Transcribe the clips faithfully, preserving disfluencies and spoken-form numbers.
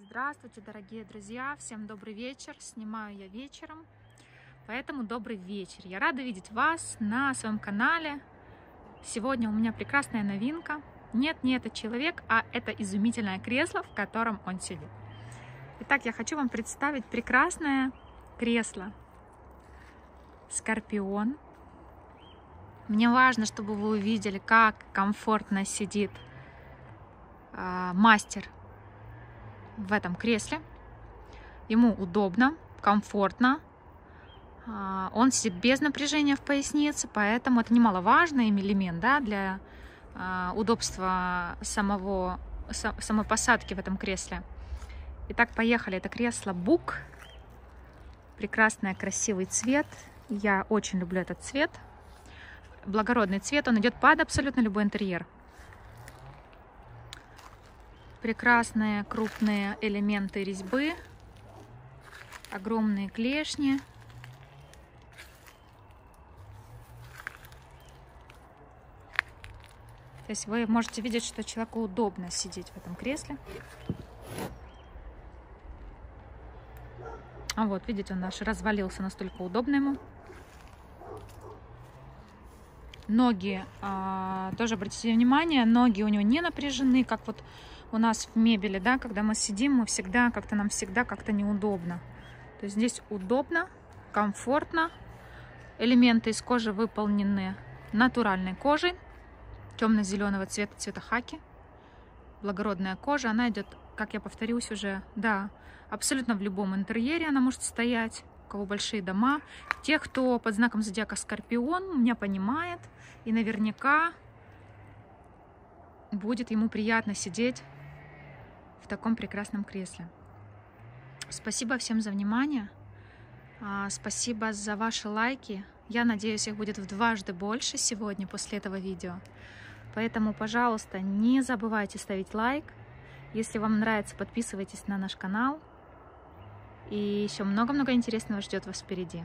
Здравствуйте, дорогие друзья! Всем добрый вечер! Снимаю я вечером, поэтому добрый вечер! Я рада видеть вас на своем канале. Сегодня у меня прекрасная новинка. Нет, не этот человек, а это изумительное кресло, в котором он сидит. Итак, я хочу вам представить прекрасное кресло Скорпион. Мне важно, чтобы вы увидели, как комфортно сидит э, мастер в этом кресле. Ему удобно, комфортно. Э, он сидит без напряжения в пояснице, поэтому это немаловажный элемент, да, для э, удобства самого, са, самой посадки в этом кресле. Итак, поехали. Это кресло Бук. Прекрасный, красивый цвет. Я очень люблю этот цвет. Благородный цвет, он идет под абсолютно любой интерьер. Прекрасные крупные элементы резьбы, огромные клешни. То есть вы можете видеть, что человеку удобно сидеть в этом кресле. А вот, видите, он наш развалился, настолько удобно ему. Ноги, а, тоже обратите внимание, ноги у него не напряжены, как вот у нас в мебели, да, когда мы сидим, мы всегда как-то, нам всегда как-то неудобно. То есть здесь удобно, комфортно. Элементы из кожи выполнены натуральной кожей, темно-зеленого цвета, цвета хаки. Благородная кожа, она идет, как я повторюсь уже, да, абсолютно в любом интерьере она может стоять. У кого большие дома. Те, кто под знаком зодиака Скорпион, меня понимает. И наверняка будет ему приятно сидеть в таком прекрасном кресле. Спасибо всем за внимание. Спасибо за ваши лайки. Я надеюсь, их будет в дважды больше сегодня после этого видео. Поэтому, пожалуйста, не забывайте ставить лайк. Если вам нравится, подписывайтесь на наш канал. И еще много-много интересного ждет вас впереди.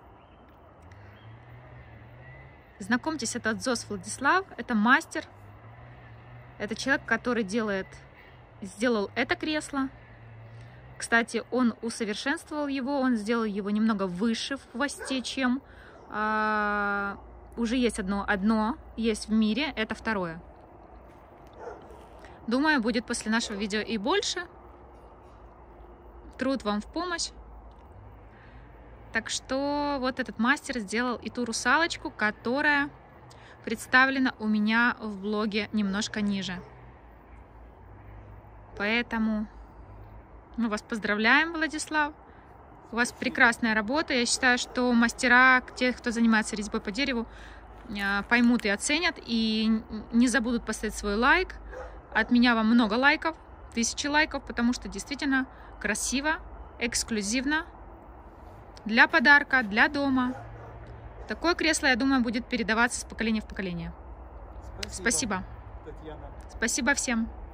Знакомьтесь, это Дзос Владислав, это мастер. Это человек, который делает, сделал это кресло. Кстати, он усовершенствовал его, он сделал его немного выше в хвосте, чем а, уже есть одно, одно есть в мире, это второе. Думаю, будет после нашего видео и больше. Труд вам в помощь. Так что вот этот мастер сделал и ту русалочку, которая представлена у меня в блоге немножко ниже. Поэтому мы вас поздравляем, Владислав. У вас прекрасная работа. Я считаю, что мастера, те, кто занимается резьбой по дереву, поймут и оценят, и не забудут поставить свой лайк. От меня вам много лайков, тысячи лайков, потому что действительно красиво, эксклюзивно, для подарка, для дома. Такое кресло, я думаю, будет передаваться с поколения в поколение. Спасибо. Спасибо, Татьяна. Спасибо всем.